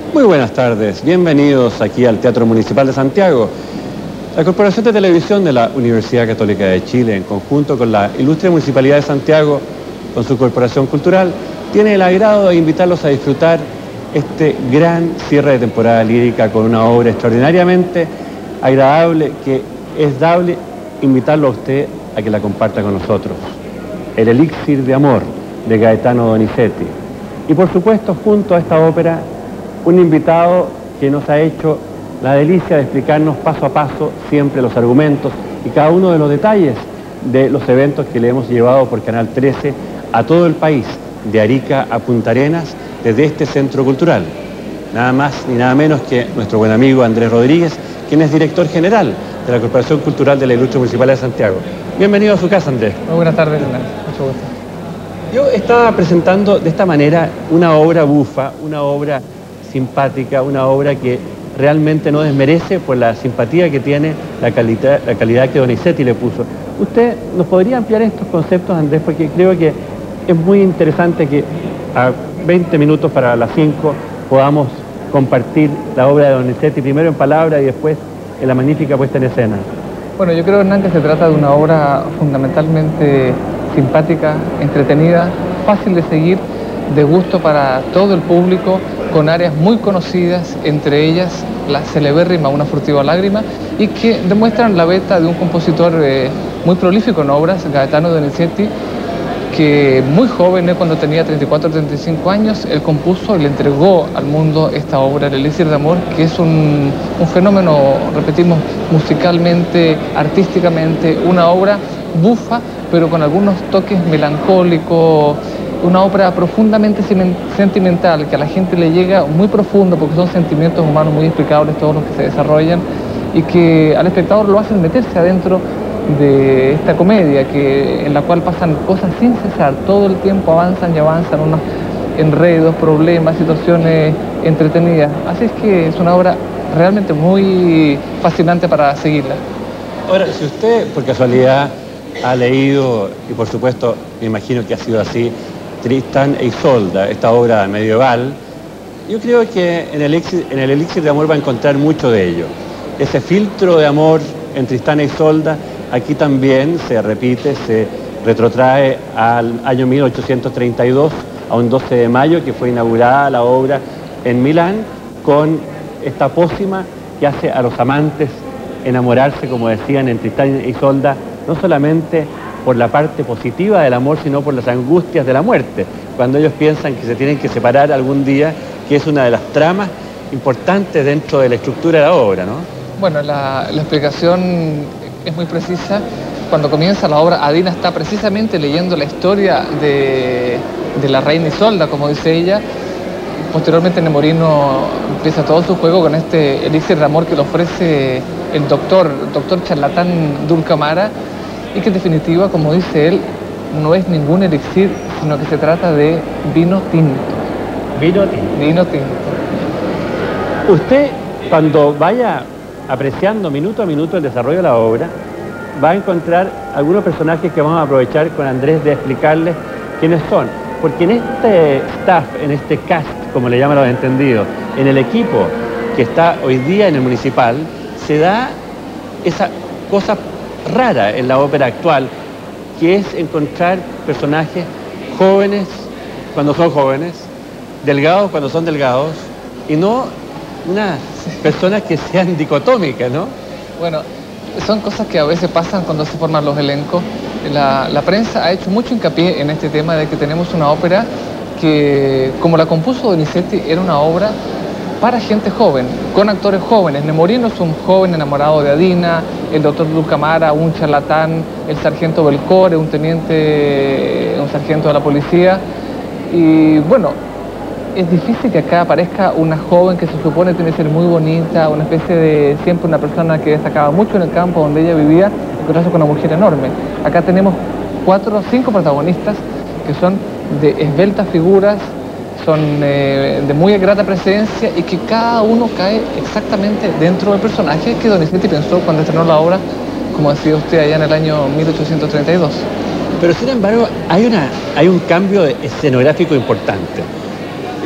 Muy buenas tardes, bienvenidos aquí al Teatro Municipal de Santiago. La Corporación de Televisión de la Universidad Católica de Chile, en conjunto con la Ilustre Municipalidad de Santiago, con su Corporación Cultural, tiene el agrado de invitarlos a disfrutar este gran cierre de temporada lírica con una obra extraordinariamente agradable que es dable invitarlo a usted a que la comparta con nosotros. El Elixir de Amor, de Gaetano Donizetti. Y por supuesto, junto a esta ópera, un invitado que nos ha hecho la delicia de explicarnos paso a paso siempre los argumentos y cada uno de los detalles de los eventos que le hemos llevado por Canal 13 a todo el país, de Arica a Punta Arenas, desde este centro cultural. Nada más ni nada menos que nuestro buen amigo Andrés Rodríguez, quien es director general de la Corporación Cultural de la Ilustre Municipalidad de Santiago. Bienvenido a su casa, Andrés. Muy buenas tardes, Hernán. Mucho gusto. Yo estaba presentando de esta manera una obra bufa, una obra simpática, una obra que realmente no desmerece por la simpatía que tiene, la calidad que Donizetti le puso. ¿Usted nos podría ampliar estos conceptos, Andrés? Porque creo que es muy interesante que a 20 minutos para las 5 podamos compartir la obra de Donizetti, primero en palabras y después en la magnífica puesta en escena. Bueno, yo creo, Hernán, que se trata de una obra fundamentalmente simpática, entretenida, fácil de seguir, de gusto para todo el público, con áreas muy conocidas, entre ellas la celebérrima Una furtiva lágrima, y que demuestran la beta de un compositor muy prolífico en obras, Gaetano Donizetti, que muy joven, cuando tenía 34 o 35 años, él compuso y le entregó al mundo esta obra, El Elixir de Amor, que es un fenómeno, repetimos, musicalmente, artísticamente, una obra bufa, pero con algunos toques melancólicos, una obra profundamente sentimental, que a la gente le llega muy profundo, porque son sentimientos humanos muy explicables todos los que se desarrollan, y que al espectador lo hacen meterse adentro de esta comedia, en la cual pasan cosas sin cesar, todo el tiempo avanzan y avanzan unos enredos, problemas, situaciones entretenidas. Así es que es una obra realmente muy fascinante para seguirla. Ahora, si usted por casualidad ha leído, y por supuesto me imagino que ha sido así, Tristán e Isolda, esta obra medieval, yo creo que en el Elixir de Amor va a encontrar mucho de ello. Ese filtro de amor en Tristán e Isolda aquí también se repite, se retrotrae al año 1832, a un 12 de mayo, que fue inaugurada la obra en Milán, con esta pócima que hace a los amantes enamorarse, como decían en Tristán e Isolda, no solamente por la parte positiva del amor, sino por las angustias de la muerte, cuando ellos piensan que se tienen que separar algún día, que es una de las tramas importantes dentro de la estructura de la obra, ¿no? Bueno, la explicación es muy precisa. Cuando comienza la obra, Adina está precisamente leyendo la historia de la reina Isolda, como dice ella. Posteriormente Nemorino empieza todo su juego con este elixir de amor que le ofrece el doctor charlatán Dulcamara, y que en definitiva, como dice él, no es ningún elixir, sino que se trata de vino tinto. Vino tinto. Vino tinto. Usted, cuando vaya apreciando minuto a minuto el desarrollo de la obra, va a encontrar algunos personajes que vamos a aprovechar con Andrés de explicarles quiénes son. Porque en este staff, en este cast, como le llaman los entendidos, en el equipo que está hoy día en el municipal, se da esa cosa rara en la ópera actual, que es encontrar personajes jóvenes cuando son jóvenes, delgados cuando son delgados, y no unas personas que sean dicotómicas, ¿no? Bueno, son cosas que a veces pasan cuando se forman los elencos. La prensa ha hecho mucho hincapié en este tema de que tenemos una ópera que, como la compuso Donizetti, era una obra para gente joven, con actores jóvenes. Nemorino es un joven enamorado de Adina, el doctor Dulcamara, un charlatán, el sargento Belcore, un sargento de la policía. Y bueno, es difícil que acá aparezca una joven que se supone tiene que ser muy bonita, una especie de, siempre una persona que destacaba mucho en el campo donde ella vivía, encontrarse con una mujer enorme. Acá tenemos 4 o 5 protagonistas que son de esbeltas figuras, son de muy grata presencia, y que cada uno cae exactamente dentro del personaje que Donizetti pensó cuando estrenó la obra, como decía usted, allá en el año 1832. Pero sin embargo hay un cambio escenográfico importante.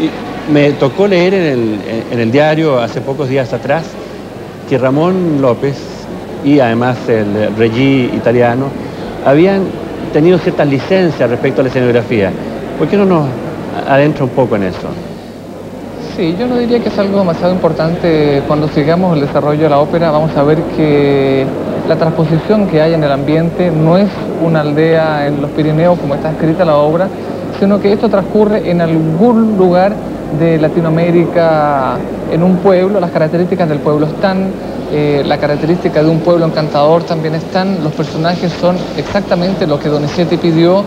Me tocó leer en el diario hace pocos días atrás que Ramón López y además el Regí italiano habían tenido ciertas licencias respecto a la escenografía. ¿Por qué no nos adentra un poco en eso? Sí, yo no diría que es algo demasiado importante. Cuando sigamos el desarrollo de la ópera vamos a ver que la transposición que hay en el ambiente no es una aldea en los Pirineos como está escrita la obra, sino que esto transcurre en algún lugar de Latinoamérica, en un pueblo. Las características del pueblo están, la característica de un pueblo encantador también están, los personajes son exactamente lo que Donizetti pidió.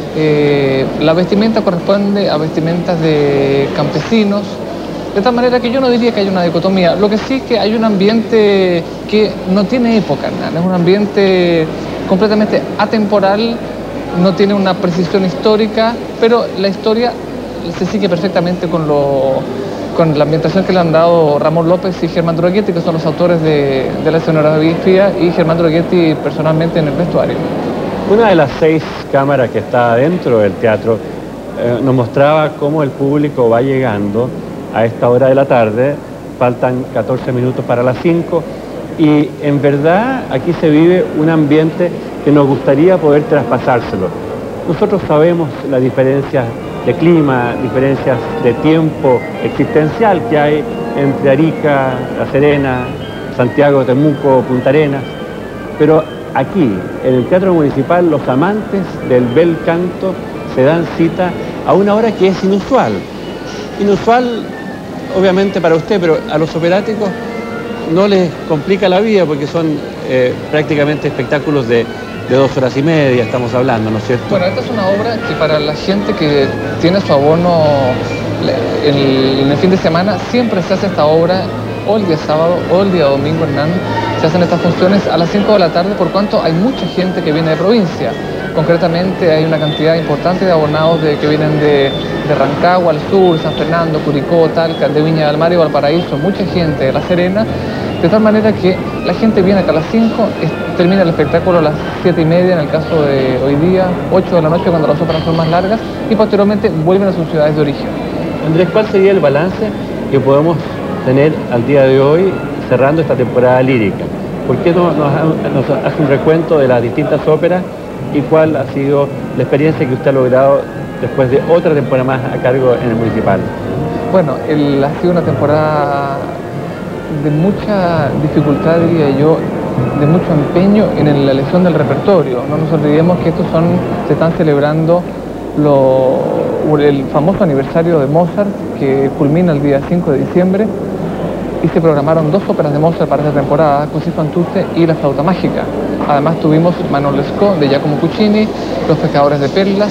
La vestimenta corresponde a vestimentas de campesinos, de tal manera que yo no diría que hay una dicotomía. Lo que sí es que hay un ambiente que no tiene época, ¿no? Es un ambiente completamente atemporal, no tiene una precisión histórica, pero la historia se sigue perfectamente con la ambientación que le han dado Ramón López y Germán Droghetti, que son los autores de la escenografía, y Germán Droghetti personalmente en el vestuario. Una de las 6 cámaras que está dentro del teatro nos mostraba cómo el público va llegando a esta hora de la tarde. Faltan 14 minutos para las 5 y en verdad aquí se vive un ambiente que nos gustaría poder traspasárselo. Nosotros sabemos las diferencias de clima, diferencias de tiempo existencial que hay entre Arica, La Serena, Santiago, Temuco, Punta Arenas, pero aquí, en el Teatro Municipal, los amantes del bel canto se dan cita a una hora que es inusual. Inusual, obviamente, para usted, pero a los operáticos no les complica la vida porque son prácticamente espectáculos de 2 horas y media, estamos hablando, ¿no es cierto? Bueno, esta es una obra que para la gente que tiene su abono en el fin de semana, siempre se hace esta obra, o el día sábado o el día domingo, Hernán, se hacen estas funciones a las 5 de la tarde, por cuanto hay mucha gente que viene de provincia. Concretamente hay una cantidad importante de abonados que vienen de Rancagua al sur, San Fernando, Curicó, Talca, de Viña del Mar y Valparaíso, mucha gente de La Serena, de tal manera que la gente viene acá a las 5, termina el espectáculo a las 7:30 en el caso de hoy día, 8 de la noche cuando las óperas son más largas, y posteriormente vuelven a sus ciudades de origen. Andrés, ¿cuál sería el balance que podemos tener al día de hoy cerrando esta temporada lírica? ¿Por qué no nos hace un recuento de las distintas óperas y cuál ha sido la experiencia que usted ha logrado después de otra temporada más a cargo en el Municipal? Bueno, ha sido una temporada de mucha dificultad, diría yo, de mucho empeño en la elección del repertorio. No nos olvidemos que se están celebrando el famoso aniversario de Mozart, que culmina el día 5 de diciembre, y se programaron 2 óperas de Mozart para esta temporada, Così fan tutte y La flauta mágica. Además tuvimos Manon Lescaut de Giacomo Puccini, Los pescadores de perlas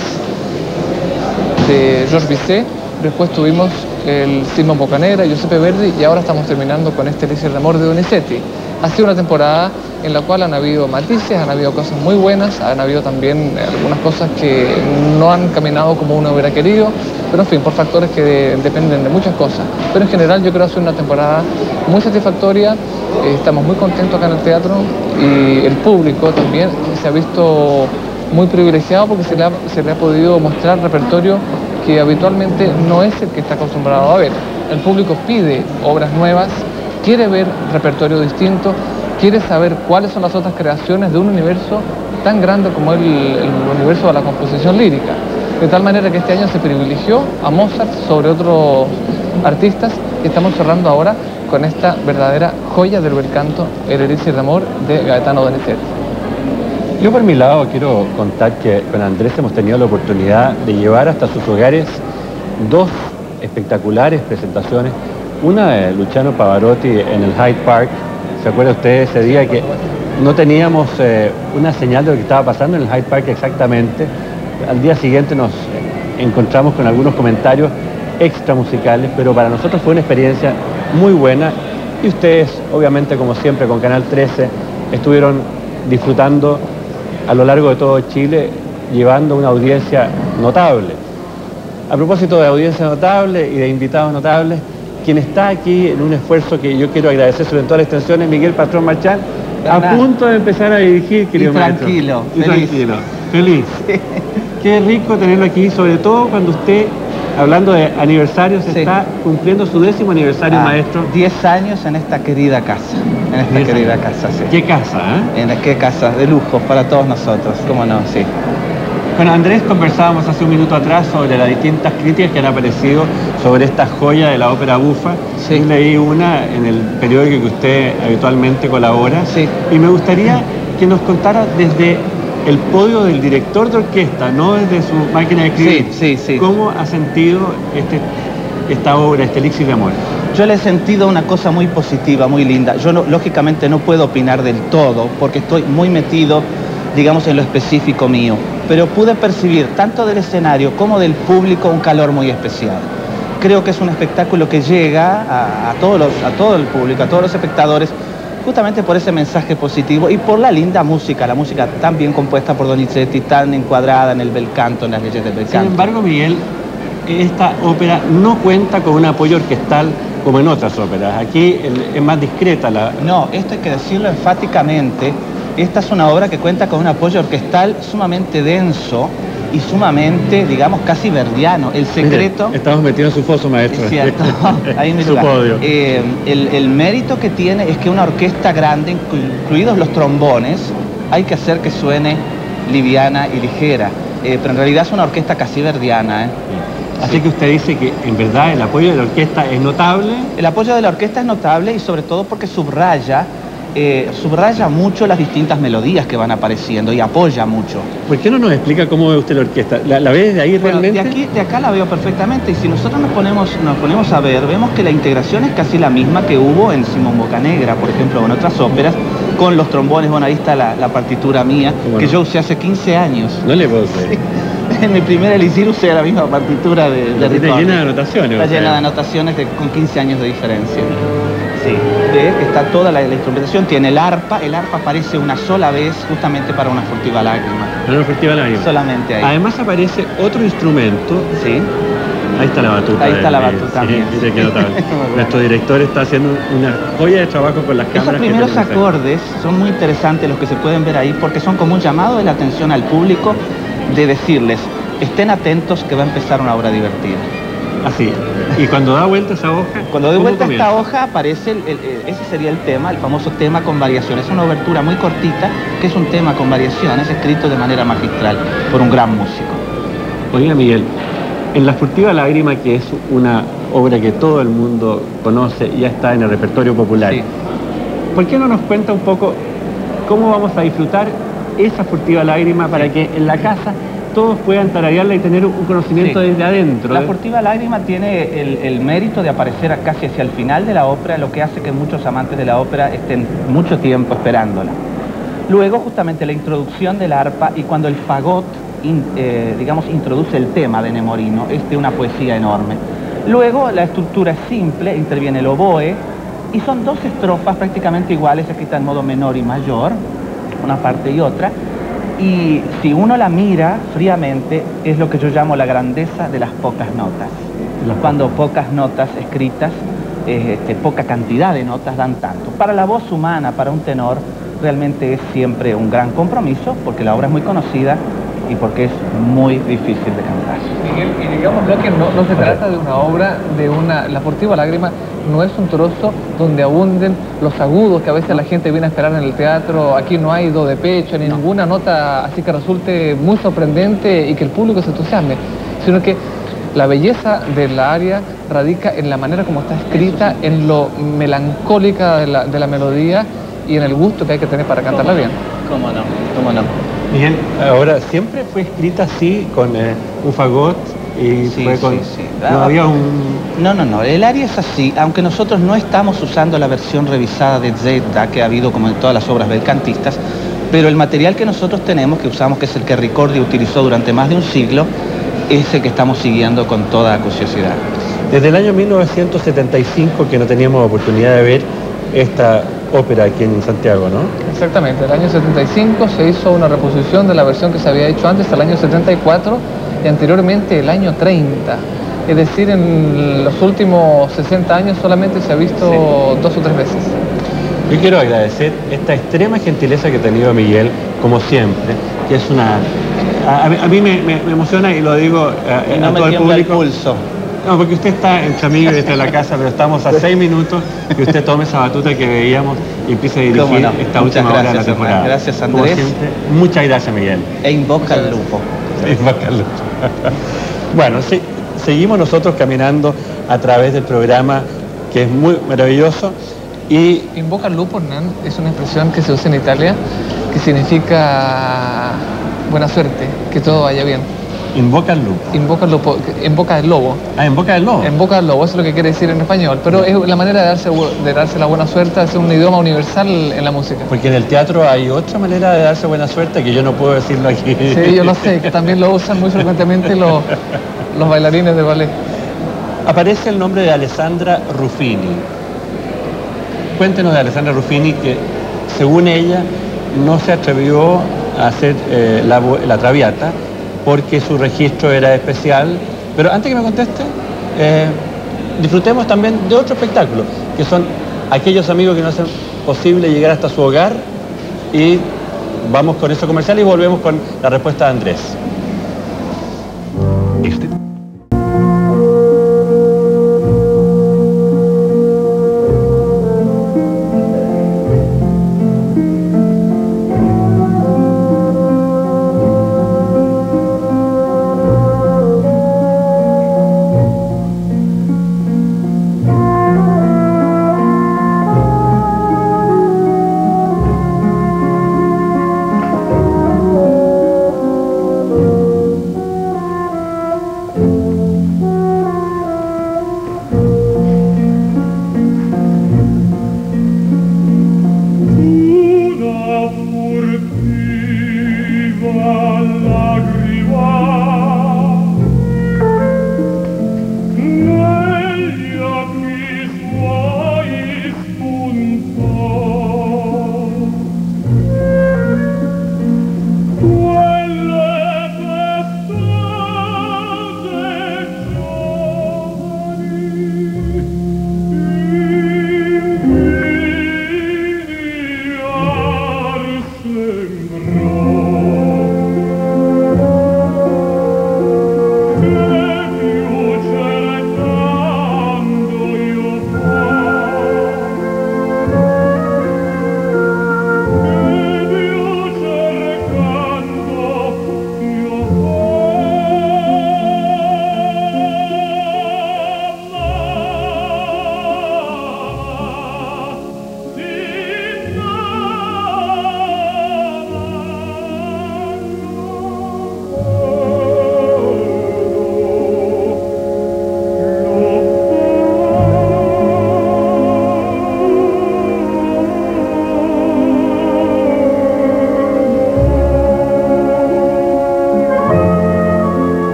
de Georges Bizet, después tuvimos el Simón Boccanegra, Giuseppe Verdi, y ahora estamos terminando con este Elixir de Amor de Donizetti. Ha sido una temporada en la cual han habido matices, han habido cosas muy buenas, han habido también algunas cosas que no han caminado como uno hubiera querido, pero en fin, por factores que dependen de muchas cosas. Pero en general yo creo que ha sido una temporada muy satisfactoria, estamos muy contentos acá en el teatro y el público también se ha visto muy privilegiado porque se le ha podido mostrar repertorio que habitualmente no es el que está acostumbrado a ver. El público pide obras nuevas, quiere ver repertorio distinto, quiere saber cuáles son las otras creaciones de un universo tan grande como el universo de la composición lírica. De tal manera que este año se privilegió a Mozart sobre otros artistas y estamos cerrando ahora con esta verdadera joya del bel canto, el Elixir de Amor de Gaetano Donizetti. Yo por mi lado quiero contar que con Andrés hemos tenido la oportunidad de llevar hasta sus hogares 2 espectaculares presentaciones. Una de Luciano Pavarotti en el Hyde Park. ¿Se acuerda usted ese día que no teníamos una señal de lo que estaba pasando en el Hyde Park exactamente? Al día siguiente nos encontramos con algunos comentarios extra musicales, pero para nosotros fue una experiencia muy buena y ustedes, obviamente como siempre con Canal 13, estuvieron disfrutando a lo largo de todo Chile, llevando una audiencia notable. A propósito de audiencia notable y de invitados notables, quien está aquí en un esfuerzo que yo quiero agradecer sobre toda la extensión es Miguel Patrón Marchán, a punto de empezar a dirigir, querido maestro. Tranquilo, feliz. Feliz. Sí. Qué rico tenerlo aquí, sobre todo cuando usted hablando de aniversarios, se está cumpliendo su 10º aniversario, maestro. 10 años en esta querida casa. En esta querida casa, sí. ¿Qué casa, Qué casa, de lujo para todos nosotros, cómo no, sí. Con Andrés conversábamos hace un minuto atrás sobre las distintas críticas que han aparecido sobre esta joya de la ópera bufa. Sí. Yo leí una en el periódico que usted habitualmente colabora. Sí. Y me gustaría que nos contara desde el podio del director de orquesta, no desde su máquina de escribir. Sí. ¿Cómo ha sentido esta obra, este elixir de amor? Yo le he sentido una cosa muy positiva, muy linda. Yo lógicamente no puedo opinar del todo porque estoy muy metido, digamos, en lo específico mío. Pero pude percibir tanto del escenario como del público un calor muy especial. Creo que es un espectáculo que llega a todo el público, a todos los espectadores, justamente por ese mensaje positivo y por la linda música, la música tan bien compuesta por Donizetti, tan encuadrada en el bel canto, en las leyes del bel canto. Sin embargo, Miguel, esta ópera no cuenta con un apoyo orquestal como en otras óperas. Aquí es más discreta la... No, esto hay que decirlo enfáticamente. Esta es una obra que cuenta con un apoyo orquestal sumamente denso y sumamente, digamos, casi verdiano. El secreto... Mire, estamos metidos en su foso, maestro. Es cierto, ahí en mi su podio. El mérito que tiene es que una orquesta grande, incluidos los trombones, hay que hacer que suene liviana y ligera. Pero en realidad es una orquesta casi verdiana. Así que usted dice que en verdad el apoyo de la orquesta es notable. El apoyo de la orquesta es notable y sobre todo porque subraya mucho las distintas melodías que van apareciendo y apoya mucho. ¿Por qué no nos explica cómo ve usted la orquesta? ¿La ve desde ahí realmente? De acá la veo perfectamente y si nosotros nos ponemos a ver, vemos que la integración es casi la misma que hubo en Simón Boccanegra, por ejemplo, o en otras óperas, con los trombones. Bueno, ahí está la partitura mía, que yo usé hace 15 años. No le puedo creer. En mi primer elixir usé la misma partitura de Ricordi. Está llena de anotaciones. Está llena de anotaciones con 15 años de diferencia. Sí, ve que está toda la instrumentación, tiene el arpa aparece una sola vez justamente para una furtiva lágrima. Para una furtiva lágrima. Solamente ahí. Además aparece otro instrumento. Sí. Ahí está la batuta. Ahí está la batuta también. Sí, mire qué notable. Nuestro director está haciendo una joya de trabajo con las cámaras. Esos primeros acordes son muy interesantes los que se pueden ver ahí porque son como un llamado de la atención al público de decirles, estén atentos que va a empezar una obra divertida. Así. Y cuando da vuelta esa hoja... Cuando da vuelta esta hoja aparece, ese sería el tema, el famoso tema con variaciones. Es una obertura muy cortita, que es un tema con variaciones, escrito de manera magistral por un gran músico. Oiga, Miguel, en La furtiva lágrima, que es una obra que todo el mundo conoce y ya está en el repertorio popular, sí. ¿Por qué no nos cuenta un poco cómo vamos a disfrutar esa furtiva lágrima para que en la casa todos puedan tararearla y tener un conocimiento desde adentro? La furtiva lágrima tiene el mérito de aparecer casi hacia el final de la ópera, lo que hace que muchos amantes de la ópera estén mucho tiempo esperándola. Luego, justamente, la introducción del arpa y cuando el fagot, digamos, introduce el tema de Nemorino, es de una poesía enorme. Luego, la estructura es simple, interviene el oboe y son dos estrofas prácticamente iguales, escritas en modo menor y mayor, una parte y otra. Y si uno la mira fríamente, es lo que yo llamo la grandeza de las pocas notas. Cuando pocas notas escritas, poca cantidad de notas dan tanto. Para la voz humana, para un tenor, realmente es siempre un gran compromiso, porque la obra es muy conocida y porque es muy difícil de cantar. Miguel, y digámoslo que no se trata de una obra, La furtiva lágrima no es un trozo donde abunden los agudos que a veces la gente viene a esperar en el teatro. Aquí no hay do de pecho, ni ninguna nota así que resulte muy sorprendente y que el público se entusiasme, sino que la belleza de la aria radica en la manera como está escrita, en lo melancólica de la melodía y en el gusto que hay que tener para cantarla bien. ¿Cómo no? ¿Cómo no? Bien, ahora, ¿siempre fue escrita así, con un fagot? Y sí, fue con... sí. No había un... No, el aria es así, aunque nosotros no estamos usando la versión revisada de Zeta, que ha habido como en todas las obras belcantistas, pero el material que nosotros tenemos, que usamos, que es el que Ricordi utilizó durante más de un siglo, es el que estamos siguiendo con toda acuciosidad. Desde el año 1975 que no teníamos oportunidad de ver esta ópera aquí en Santiago, ¿no? Exactamente, el año 75 se hizo una reposición de la versión que se había hecho antes, el año 74, y anteriormente el año 30. Es decir, en los últimos 60 años solamente se ha visto 2 o 3 veces. Yo quiero agradecer esta extrema gentileza que ha tenido Miguel, como siempre, que es una a mí me emociona y lo digo Y no a me todo el tiembla el público. pulso. No, porque usted está entre amigos y está en la casa, pero estamos a 6 minutos que usted tome esa batuta que veíamos y empiece a dirigir Cómo no. esta Muchas última hora de la gracias, temporada. Hernán. Gracias, Como Andrés. siempre, muchas gracias, Miguel. E invoca el lupo. Bueno, sí, seguimos nosotros caminando a través del programa que es muy maravilloso y Invoca al lupo, Hernán, es una expresión que se usa en Italia que significa buena suerte, que todo vaya bien. invoca al lupo. Invoca al lupo, en boca del lobo. Ah, en boca del lobo. En boca del lobo, eso es lo que quiere decir en español. Pero es la manera de darse la buena suerte, es un idioma universal en la música. Porque en el teatro hay otra manera de darse buena suerte que yo no puedo decirlo aquí. Sí, yo lo sé, que también lo usan muy frecuentemente los bailarines de ballet. Aparece el nombre de Alessandra Ruffini. Cuéntenos de Alessandra Ruffini, que según ella no se atrevió a hacer la Traviata porque su registro era especial. Pero antes que me conteste, disfrutemos también de otro espectáculo, que son aquellos amigos que no hacen posible llegar hasta su hogar, y vamos con eso comercial y volvemos con la respuesta de Andrés.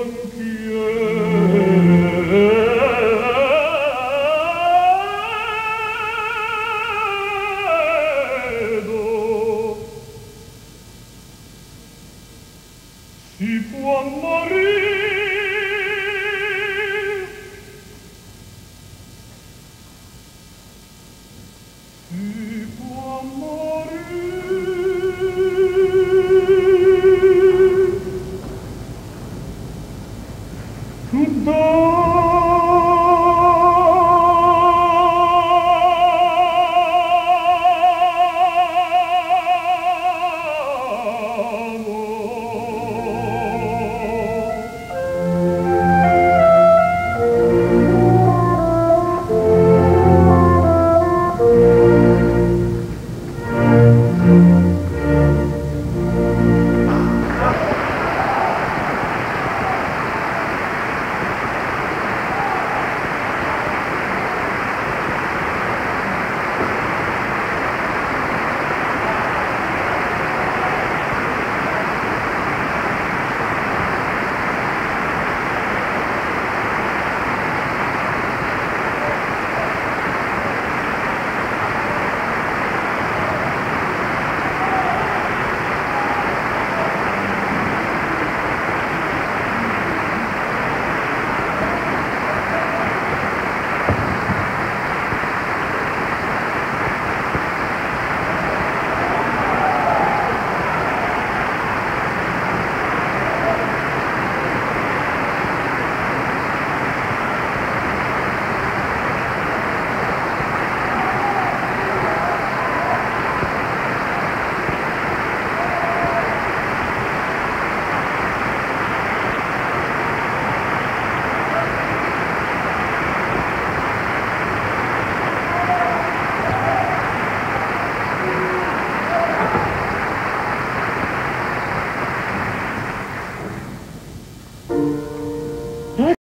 Si può morire